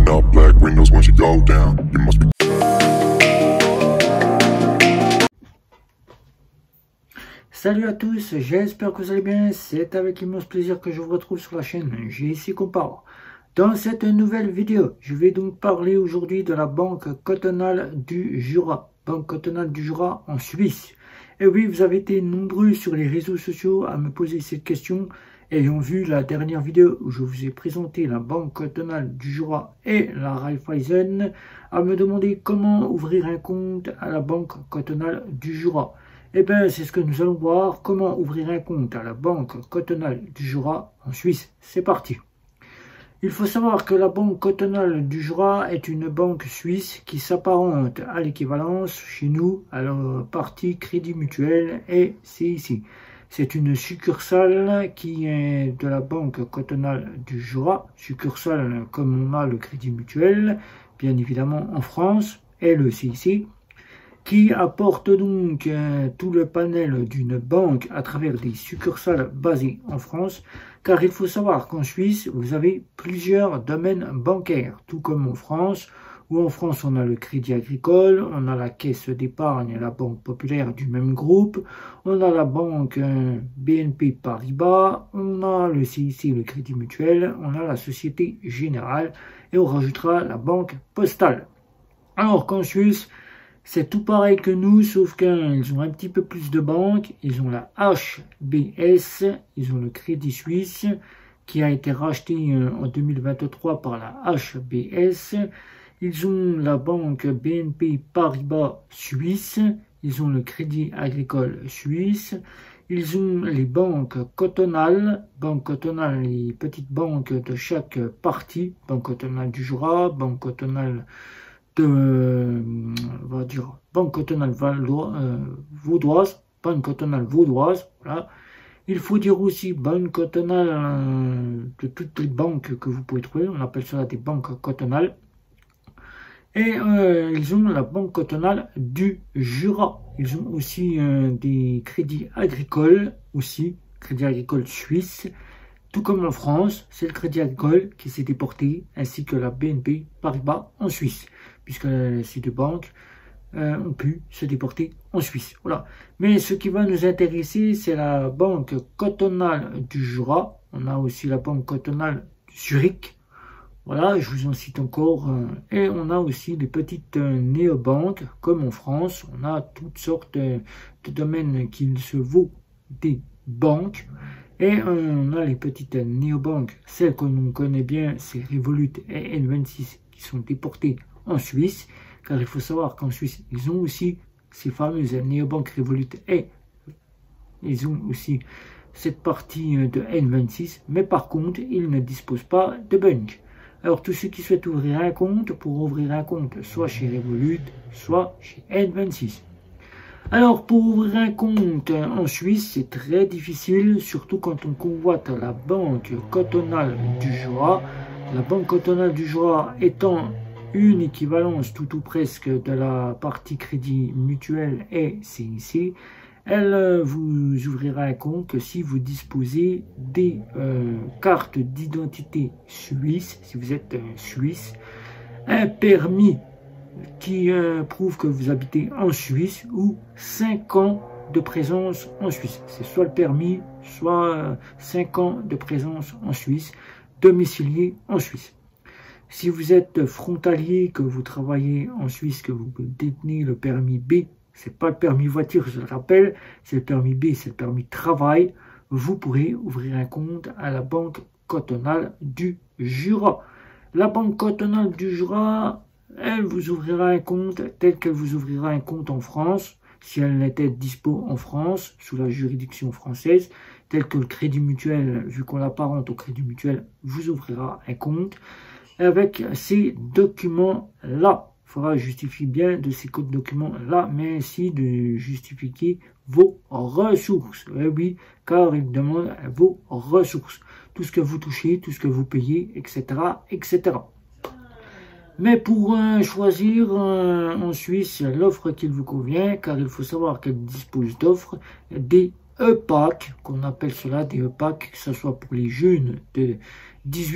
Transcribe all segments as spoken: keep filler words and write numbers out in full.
up black windows once you go down. You must be. Salut à tous, j'espère que vous allez bien. C'est avec immense plaisir que je vous retrouve sur la chaîne J C Compare. Dans cette nouvelle vidéo, je vais donc parler aujourd'hui de la Banque Cantonale du Jura. Banque Cantonale du Jura en Suisse. Et oui, vous avez été nombreux sur les réseaux sociaux à me poser cette question, ayant vu la dernière vidéo où je vous ai présenté la Banque Cantonale du Jura et la Raiffeisen, à me demander comment ouvrir un compte à la Banque Cantonale du Jura. Eh bien, c'est ce que nous allons voir, comment ouvrir un compte à la Banque Cantonale du Jura en Suisse. C'est parti. Il faut savoir que la Banque Cantonale du Jura est une banque suisse qui s'apparente à l'équivalence chez nous à la partie Crédit Mutuel et C I C. C'est une succursale qui est de la Banque Cantonale du Jura, succursale comme on a le Crédit Mutuel, bien évidemment en France, et le C I C, qui apporte donc euh, tout le panel d'une banque à travers des succursales basées en France, car il faut savoir qu'en Suisse, vous avez plusieurs domaines bancaires, tout comme en France, où en France on a le Crédit Agricole, on a la Caisse d'épargne et la Banque Populaire du même groupe, on a la banque euh, B N P Paribas, on a le C I C, le Crédit Mutuel, on a la Société Générale, et on rajoutera la Banque Postale. Alors qu'en Suisse, c'est tout pareil que nous, sauf qu'ils ont un petit peu plus de banques. Ils ont la H B S, ils ont le Crédit Suisse, qui a été racheté en deux mille vingt-trois par la H B S. Ils ont la banque B N P Paribas Suisse, ils ont le Crédit Agricole Suisse. Ils ont les banques cantonales, banques cantonales, les petites banques de chaque partie, Banque Cantonale du Jura, Banque Cantonale de, on va dire, Banque Cantonale euh, Vaudoise, Banque Cantonale Vaudoise, voilà. Il faut dire aussi Banque Cantonale euh, de toutes les banques que vous pouvez trouver, on appelle cela des banques cantonales. Et euh, ils ont la Banque Cantonale du Jura. Ils ont aussi euh, des crédits agricoles, aussi, Crédit Agricole Suisse. Tout comme en France, c'est le Crédit Agricole qui s'est déporté, ainsi que la B N P Paribas en Suisse, puisque ces deux banques euh, ont pu se déporter en Suisse. Voilà. Mais ce qui va nous intéresser, c'est la Banque Cantonale du Jura. On a aussi la Banque Cantonale de Zurich. Voilà, je vous en cite encore. Euh, et on a aussi des petites euh, néobanques, comme en France. On a toutes sortes euh, de domaines qui se vaut des banques. Et on a les petites néobanques, celles que l'on connaît bien, c'est Revolut et N vingt-six qui sont déportées en Suisse, car il faut savoir qu'en Suisse, ils ont aussi ces fameuses néobanques Revolut et ils ont aussi cette partie de N vingt-six, mais par contre, ils ne disposent pas de banque. Alors, tous ceux qui souhaitent ouvrir un compte, pour ouvrir un compte, soit chez Revolut, soit chez N vingt-six. Alors, pour ouvrir un compte en Suisse, c'est très difficile, surtout quand on convoite la Banque Cantonale du Jura. La Banque Cantonale du Jura étant une équivalence tout ou presque de la partie Crédit Mutuel et C I C, elle vous ouvrira un compte que si vous disposez des euh, cartes d'identité suisse, si vous êtes euh, suisse, un permis qui euh, prouve que vous habitez en Suisse ou cinq ans de présence en Suisse. C'est soit le permis, soit euh, cinq ans de présence en Suisse, domicilié en Suisse. Si vous êtes frontalier, que vous travaillez en Suisse, que vous détenez le permis B, c'est pas le permis voiture, je le rappelle, c'est le permis B, c'est le permis travail, vous pourrez ouvrir un compte à la Banque Cantonale du Jura. La Banque Cantonale du Jura, elle vous ouvrira un compte tel qu'elle vous ouvrira un compte en France, si elle n'était dispo en France, sous la juridiction française, tel que le Crédit Mutuel, vu qu'on l'apparente au Crédit Mutuel, vous ouvrira un compte avec ces documents-là. Il faudra justifier bien de ces codes documents-là, mais ainsi de justifier vos ressources. Eh oui, car il demande vos ressources. Tout ce que vous touchez, tout ce que vous payez, et cetera, et cetera. Mais pour euh, choisir euh, en Suisse l'offre qu'il vous convient, car il faut savoir qu'elle dispose d'offres, des E P A C, qu'on appelle cela des E P A C, que ce soit pour les jeunes de dix-huit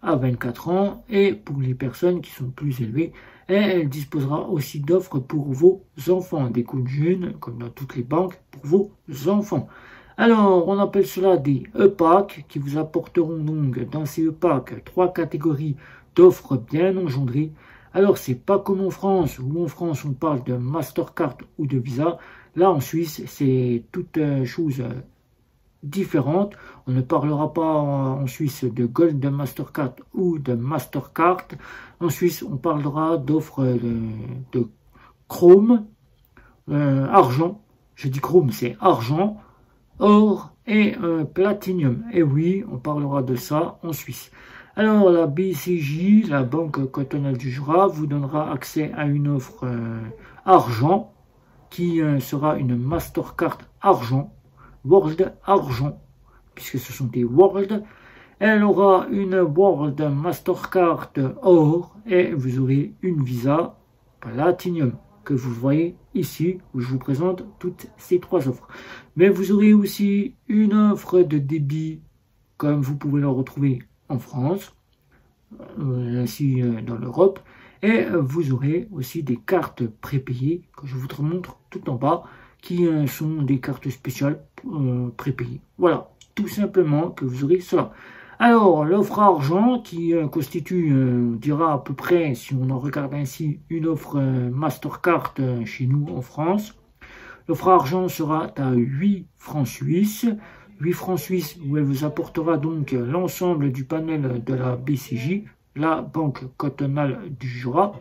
à vingt-quatre ans, et pour les personnes qui sont plus élevées, et elle disposera aussi d'offres pour vos enfants, des comptes jeunes, comme dans toutes les banques, pour vos enfants. Alors, on appelle cela des E-Packs, qui vous apporteront donc dans ces E-Packs trois catégories d'offres bien engendrées. Alors, c'est pas comme en France, où en France on parle de Mastercard ou de Visa. Là, en Suisse, c'est toute chose différente. On ne parlera pas en Suisse de Gold de Mastercard ou de Mastercard. En Suisse, on parlera d'offres de, de Chrome, euh, argent. Je dis Chrome, c'est argent, or et euh, Platinum. Et oui, on parlera de ça en Suisse. Alors, la B C J, la Banque Cantonale du Jura, vous donnera accès à une offre euh, argent, qui euh, sera une Mastercard argent, World argent, puisque ce sont des World. Elle aura une World Mastercard or, et vous aurez une Visa Platinum, que vous voyez ici, où je vous présente toutes ces trois offres. Mais vous aurez aussi une offre de débit, comme vous pouvez la retrouver en France, euh, ainsi euh, dans l'Europe, et euh, vous aurez aussi des cartes prépayées, que je vous montre tout en bas, qui euh, sont des cartes spéciales euh, prépayées. Voilà, tout simplement que vous aurez cela. Alors, l'offre argent, qui euh, constitue, euh, on dira à peu près, si on en regarde ainsi, une offre euh, Mastercard euh, chez nous en France. L'offre argent sera à huit francs suisses. huit francs suisses, où elle vous apportera donc l'ensemble du panel de la B C J, la Banque Cantonale du Jura.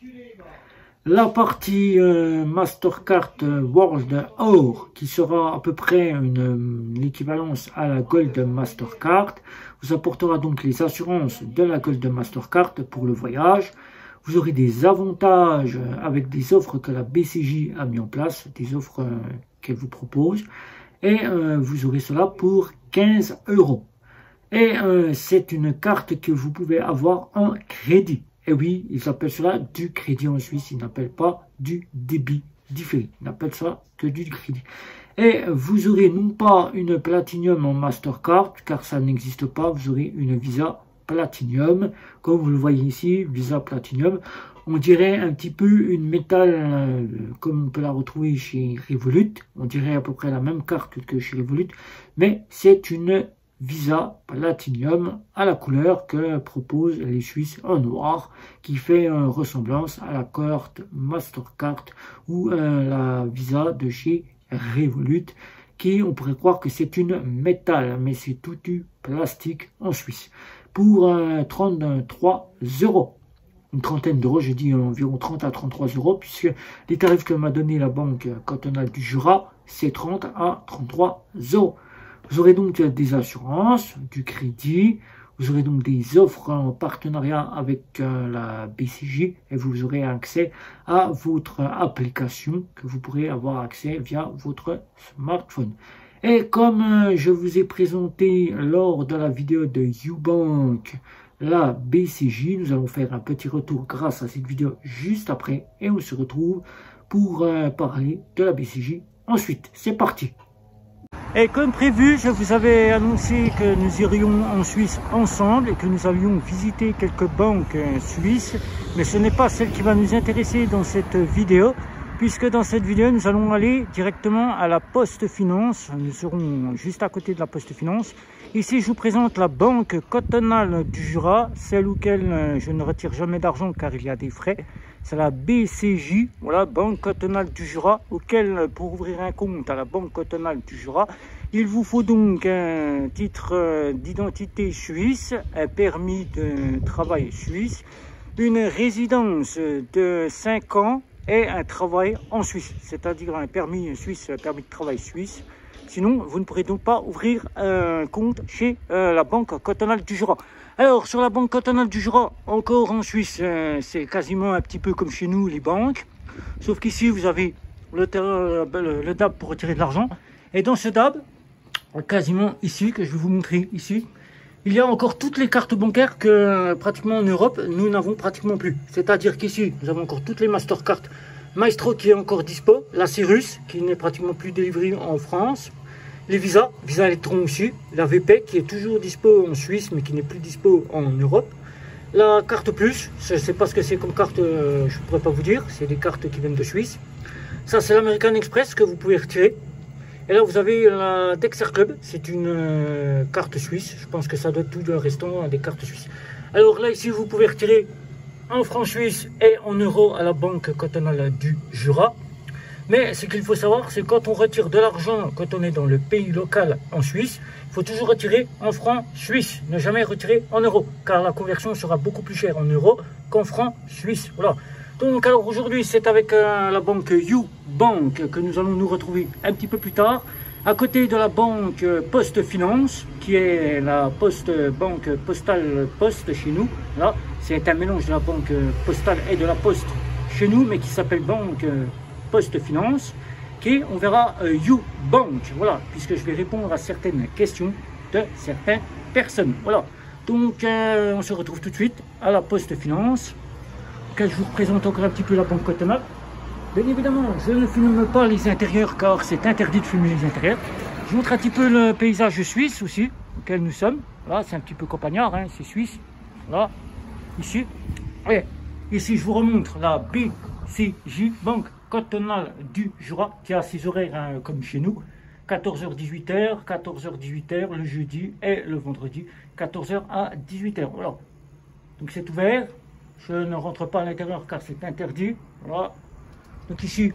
La partie euh, Mastercard World Or, qui sera à peu près une l'équivalence à la Gold Mastercard, vous apportera donc les assurances de la Gold Mastercard pour le voyage. Vous aurez des avantages avec des offres que la B C J a mis en place, des offres euh, qu'elle vous propose. Et euh, vous aurez cela pour quinze euros. Et euh, c'est une carte que vous pouvez avoir en crédit. Et oui, ils appellent cela du crédit en Suisse, ils n'appellent pas du débit différé. Ils n'appellent ça que du crédit. Et vous aurez non pas une Platinum en Mastercard, car ça n'existe pas, vous aurez une Visa Platinum. Comme vous le voyez ici, Visa Platinum. On dirait un petit peu une métal, euh, comme on peut la retrouver chez Revolut. On dirait à peu près la même carte que chez Revolut. Mais c'est une Visa Platinum à la couleur que proposent les Suisses en noir, qui fait euh, ressemblance à la carte Mastercard ou euh, la Visa de chez Revolut, qui on pourrait croire que c'est une métal, mais c'est tout du plastique en Suisse. Pour euh, trente-trois euros. Une trentaine d'euros, je dis environ trente à trente-trois euros, puisque les tarifs que m'a donné la Banque Cantonale du Jura, c'est trente à trente-trois euros. Vous aurez donc des assurances, du crédit, vous aurez donc des offres en partenariat avec euh, la B C J, et vous aurez accès à votre application que vous pourrez avoir accès via votre smartphone. Et comme euh, je vous ai présenté lors de la vidéo de YouBank, la B C J, nous allons faire un petit retour grâce à cette vidéo juste après, et on se retrouve pour euh, parler de la B C J ensuite. C'est parti! Et comme prévu, je vous avais annoncé que nous irions en Suisse ensemble et que nous allions visiter quelques banques suisses. Mais ce n'est pas celle qui va nous intéresser dans cette vidéo, puisque dans cette vidéo, nous allons aller directement à la Poste Finance. Nous serons juste à côté de la Poste Finance. Ici, je vous présente la Banque Cantonale du Jura, celle auquel je ne retire jamais d'argent car il y a des frais. C'est la B C J, voilà, Banque Cantonale du Jura, auquel pour ouvrir un compte à la Banque Cantonale du Jura, il vous faut donc un titre d'identité suisse, un permis de travail suisse, une résidence de cinq ans et un travail en Suisse, c'est-à-dire un permis suisse, un permis de travail suisse. Sinon, vous ne pourrez donc pas ouvrir un compte chez euh, la Banque Cantonale du Jura. Alors, sur la Banque Cantonale du Jura, encore en Suisse, euh, c'est quasiment un petit peu comme chez nous, les banques. Sauf qu'ici, vous avez le, le, le D A B pour retirer de l'argent. Et dans ce D A B, quasiment ici, que je vais vous montrer ici, il y a encore toutes les cartes bancaires que euh, pratiquement en Europe, nous n'avons pratiquement plus. C'est-à-dire qu'ici, nous avons encore toutes les Mastercard Maestro qui est encore dispo, la Cyrus qui n'est pratiquement plus délivrée en France, les Visa, Visa Electron aussi, la V P qui est toujours dispo en Suisse mais qui n'est plus dispo en Europe. La carte plus, je ne sais pas ce que c'est comme carte, euh, je ne pourrais pas vous dire, c'est des cartes qui viennent de Suisse. Ça c'est l'American Express que vous pouvez retirer. Et là vous avez la Dexter Club, c'est une euh, carte suisse, je pense que ça doit être tout le restant des cartes suisses. Alors là ici vous pouvez retirer en francs suisses et en euros à la banque cantonale du Jura. Mais ce qu'il faut savoir, c'est quand on retire de l'argent, quand on est dans le pays local en Suisse, il faut toujours retirer en francs suisses, ne jamais retirer en euros, car la conversion sera beaucoup plus chère en euros qu'en francs suisses. Voilà. Donc alors aujourd'hui, c'est avec euh, la banque U-Bank que nous allons nous retrouver un petit peu plus tard, à côté de la banque Poste Finance, qui est la poste banque postale Poste chez nous. Là, c'est un mélange de la banque postale et de la poste chez nous, mais qui s'appelle banque Poste Finance, qui on verra euh, U-Bank, voilà, puisque je vais répondre à certaines questions de certaines personnes. Voilà, donc euh, on se retrouve tout de suite à la Poste Finance, que je vous présente encore un petit peu la banque cantonale. Bien évidemment, je ne filme pas les intérieurs car c'est interdit de filmer les intérieurs. Je vous montre un petit peu le paysage suisse aussi, auquel nous sommes. Là, c'est un petit peu campagnard, hein, c'est suisse. Là, ici. Et ici, je vous remontre la B C J, Banque Cantonale du Jura, qui a ses horaires hein, comme chez nous. quatorze heures dix-huit heures, quatorze heures dix-huit heures le jeudi et le vendredi, quatorze heures à dix-huit heures. Voilà. Donc c'est ouvert. Je ne rentre pas à l'intérieur car c'est interdit. Voilà. Donc ici,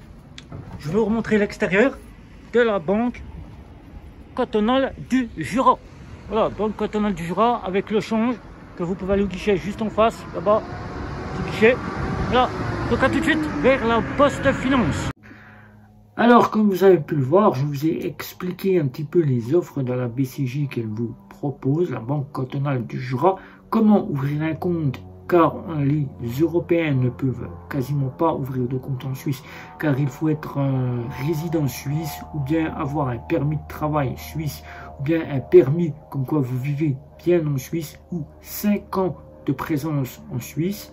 je vais vous remontrer l'extérieur de la banque cantonale du Jura. Voilà, banque cantonale du Jura avec le change que vous pouvez aller au guichet juste en face, là-bas, petit guichet. Voilà, donc à tout de suite vers la Poste Finance. Alors, comme vous avez pu le voir, je vous ai expliqué un petit peu les offres de la B C J qu'elle vous propose, la banque cantonale du Jura, comment ouvrir un compte, car les Européens ne peuvent quasiment pas ouvrir de compte en Suisse, car il faut être un résident suisse, ou bien avoir un permis de travail suisse, ou bien un permis comme quoi vous vivez bien en Suisse, ou cinq ans de présence en Suisse.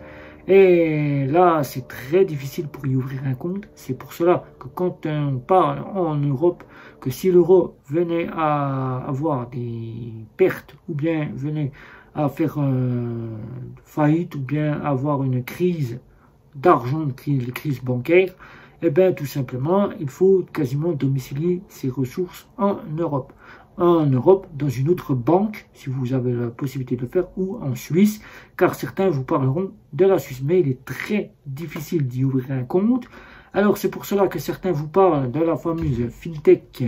Et là, c'est très difficile pour y ouvrir un compte. C'est pour cela que quand on parle en Europe, que si l'euro venait à avoir des pertes, ou bien venait à faire euh, faillite ou bien avoir une crise d'argent, une crise bancaire, et eh bien tout simplement, il faut quasiment domicilier ses ressources en Europe. En Europe, dans une autre banque, si vous avez la possibilité de le faire, ou en Suisse, car certains vous parleront de la Suisse, mais il est très difficile d'y ouvrir un compte. Alors c'est pour cela que certains vous parlent de la fameuse FinTech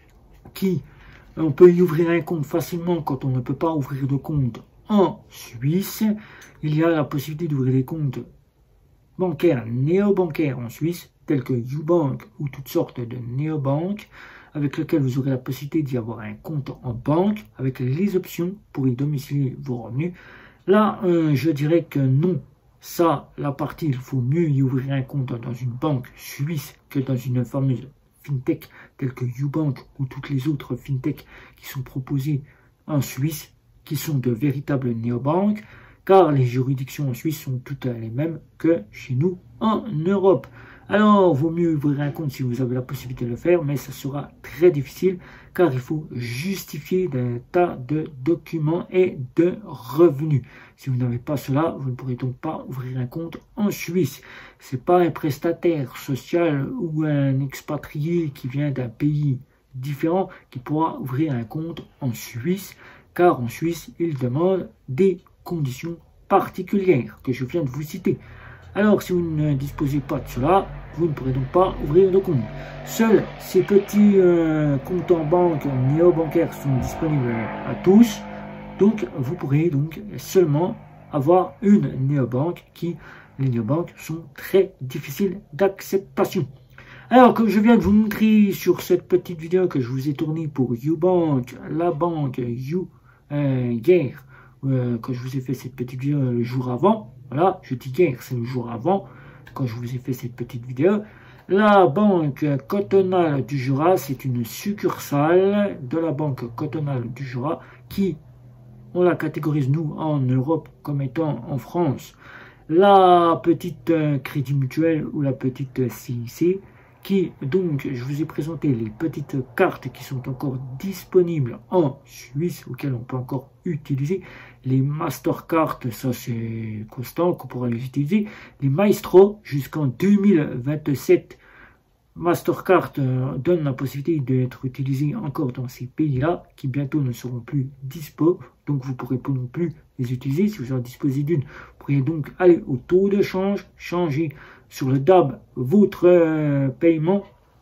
qui, on peut y ouvrir un compte facilement quand on ne peut pas ouvrir de compte en Suisse. Il y a la possibilité d'ouvrir des comptes bancaires néobancaires en Suisse, tels que U-Bank ou toutes sortes de néobanques, avec lesquels vous aurez la possibilité d'y avoir un compte en banque, avec les options pour y domicilier vos revenus. Là, euh, je dirais que non. Ça, la partie, il faut mieux y ouvrir un compte dans une banque suisse que dans une fameuse FinTech, telle que U-Bank ou toutes les autres FinTech qui sont proposées en Suisse, qui sont de véritables néobanques, car les juridictions en Suisse sont toutes les mêmes que chez nous en Europe. Alors, vaut mieux ouvrir un compte si vous avez la possibilité de le faire, mais ça sera très difficile, car il faut justifier d'un tas de documents et de revenus. Si vous n'avez pas cela, vous ne pourrez donc pas ouvrir un compte en Suisse. C'est pas un prestataire social ou un expatrié qui vient d'un pays différent qui pourra ouvrir un compte en Suisse, car en Suisse, il demande des conditions particulières que je viens de vous citer. Alors, si vous ne disposez pas de cela, vous ne pourrez donc pas ouvrir de compte. Seuls ces petits euh, comptes en banque néo-bancaires sont disponibles à tous. Donc, vous pourrez donc seulement avoir une néobanque qui, les néobanques, sont très difficiles d'acceptation. Alors, comme je viens de vous montrer sur cette petite vidéo que je vous ai tournée pour U-Bank, la banque U-Guerre, euh, quand je vous ai fait cette petite vidéo le jour avant, voilà, je dis hier, c'est le jour avant, quand je vous ai fait cette petite vidéo. La banque cantonale du Jura, c'est une succursale de la banque cantonale du Jura qui, on la catégorise nous en Europe comme étant en France la petite euh, Crédit Mutuel ou la petite C I C, qui donc, je vous ai présenté les petites cartes qui sont encore disponibles en Suisse, auxquelles on peut encore utiliser. Les Mastercard, ça c'est constant, qu'on pourra les utiliser. Les Maestro, jusqu'en deux mille vingt-sept, Mastercard euh, donne la possibilité d'être utilisé encore dans ces pays-là, qui bientôt ne seront plus dispo, donc vous ne pourrez pas non plus les utiliser. Si vous en disposez d'une, vous pourriez donc aller au taux de change, changer sur le D A B votre euh, paiement,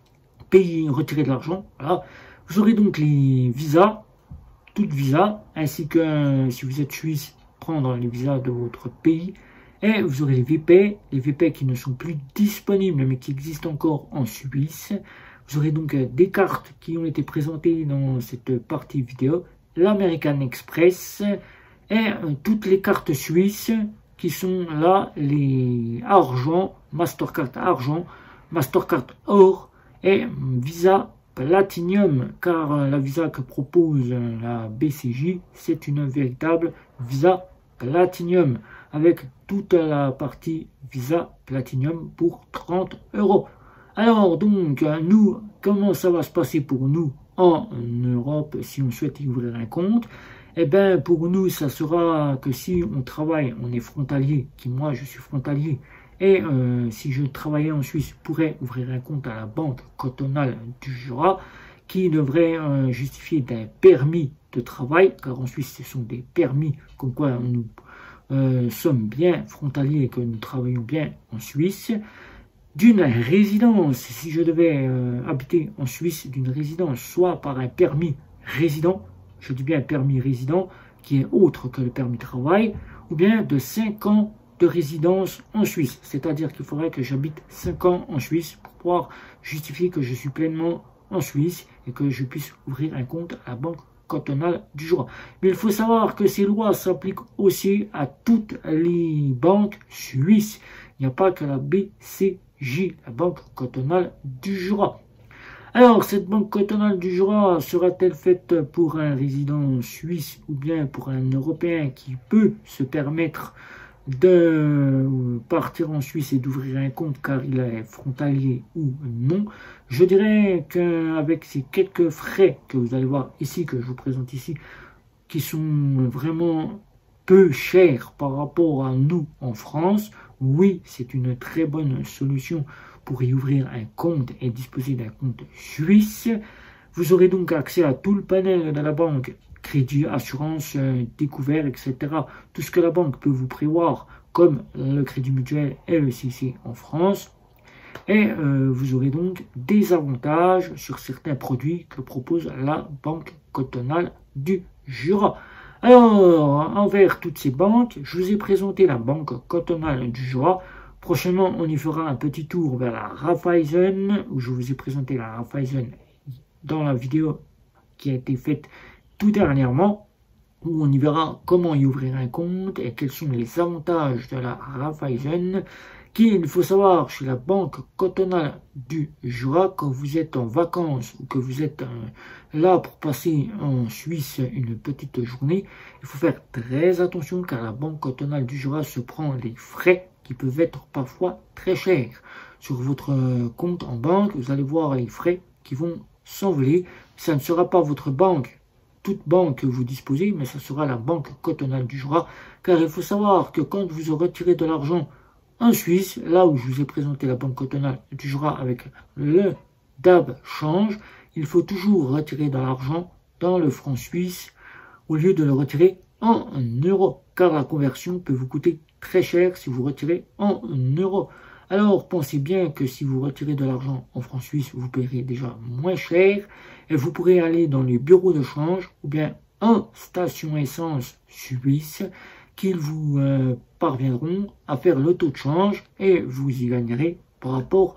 payer, retirer de l'argent. Voilà. Vous aurez donc les visas, toutes visas, ainsi que euh, si vous êtes suisse, prendre les visas de votre pays. Et vous aurez les V P, les V P qui ne sont plus disponibles mais qui existent encore en Suisse. Vous aurez donc des cartes qui ont été présentées dans cette partie vidéo, l'American Express et toutes les cartes suisses qui sont là, les argent, Mastercard argent, Mastercard or et Visa Platinum, car la visa que propose la B C J, c'est une véritable Visa Platinum avec toute la partie Visa Platinum pour trente euros. Alors donc, nous, comment ça va se passer pour nous en Europe si on souhaite y ouvrir un compte? Eh bien, pour nous, ça sera que si on travaille, on est frontalier, qui moi je suis frontalier, et euh, si je travaillais en Suisse, je pourrais ouvrir un compte à la Banque cantonale du Jura, qui devrait euh, justifier d'un permis de travail, car en Suisse, ce sont des permis comme quoi nous euh, sommes bien frontaliers et que nous travaillons bien en Suisse, d'une résidence, si je devais euh, habiter en Suisse, d'une résidence, soit par un permis résident, je dis bien un permis résident, qui est autre que le permis de travail, ou bien de cinq ans de résidence en Suisse. C'est-à-dire qu'il faudrait que j'habite cinq ans en Suisse pour pouvoir justifier que je suis pleinement en Suisse et que je puisse ouvrir un compte à la Banque cantonale du Jura. Mais il faut savoir que ces lois s'appliquent aussi à toutes les banques suisses. Il n'y a pas que la B C J, la Banque cantonale du Jura. Alors, cette Banque cantonale du Jura sera-t-elle faite pour un résident suisse ou bien pour un Européen qui peut se permettre de partir en Suisse et d'ouvrir un compte car il est frontalier ou non? Je dirais qu'avec ces quelques frais que vous allez voir ici, que je vous présente ici, qui sont vraiment peu chers par rapport à nous en France, oui, c'est une très bonne solution pour y ouvrir un compte et disposer d'un compte suisse. Vous aurez donc accès à tout le panel de la banque, crédit, assurance, euh, découvert, et cetera. Tout ce que la banque peut vous prévoir, comme le crédit mutuel et le C C en France. Et euh, vous aurez donc des avantages sur certains produits que propose la Banque cantonale du Jura. Alors, envers toutes ces banques, je vous ai présenté la Banque cantonale du Jura. Prochainement, on y fera un petit tour vers la Raiffeisen, où je vous ai présenté la Raiffeisen dans la vidéo qui a été faite tout dernièrement, où on y verra comment y ouvrir un compte et quels sont les avantages de la Raiffeisen, qui, il faut savoir, chez la Banque cantonale du Jura, quand vous êtes en vacances ou que vous êtes euh, là pour passer en Suisse une petite journée, il faut faire très attention car la Banque cantonale du Jura se prend des frais qui peuvent être parfois très chers. Sur votre compte en banque, vous allez voir les frais qui vont s'envoler. Ça ne sera pas votre banque, toute banque que vous disposez, mais ça sera la Banque cantonale du Jura, car il faut savoir que quand vous retirez de l'argent en Suisse, là où je vous ai présenté la Banque cantonale du Jura avec le D A B change, il faut toujours retirer de l'argent dans le franc suisse au lieu de le retirer en euros, car la conversion peut vous coûter très cher si vous retirez en euros. Alors pensez bien que si vous retirez de l'argent en francs suisses, vous paierez déjà moins cher et vous pourrez aller dans les bureaux de change ou bien en station essence suisse qu'ils vous euh, parviendront à faire le taux de change et vous y gagnerez par rapport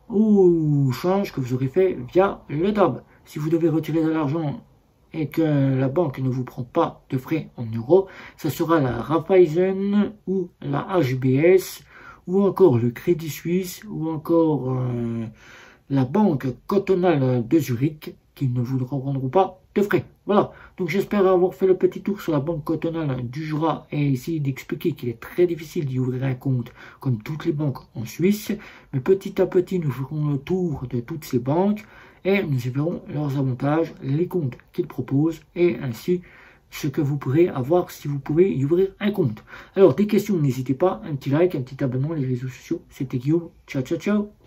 au change que vous aurez fait via le D A B. Si vous devez retirer de l'argent et que la banque ne vous prend pas de frais en euros, ça sera la Raiffeisen ou la H B S ou encore le Crédit Suisse ou encore euh, la Banque cantonale de Zurich qui ne vous rendront pas de frais. Voilà, donc j'espère avoir fait le petit tour sur la Banque cantonale du Jura et essayer d'expliquer qu'il est très difficile d'y ouvrir un compte comme toutes les banques en Suisse, mais petit à petit nous ferons le tour de toutes ces banques et nous y verrons leurs avantages, les comptes qu'ils proposent et ainsi ce que vous pourrez avoir si vous pouvez y ouvrir un compte. Alors, des questions, n'hésitez pas, un petit like, un petit abonnement, les réseaux sociaux. C'était Guillaume. Ciao, ciao, ciao.